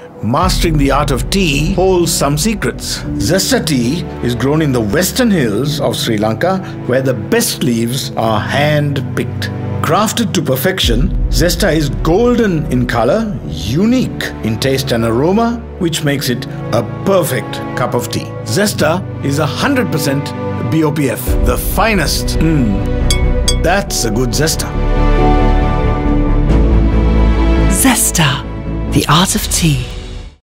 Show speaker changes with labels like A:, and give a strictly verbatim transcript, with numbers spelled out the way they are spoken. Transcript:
A: mastering the art of tea holds some secrets. Zesta tea is grown in the western hills of Sri Lanka, where the best leaves are hand-picked. Crafted to perfection, Zesta is golden in color, unique in taste and aroma, which makes it a perfect cup of tea. Zesta is one hundred percent B O P F, the finest. Mm, that's a good Zesta.
B: Zesta, the art of tea.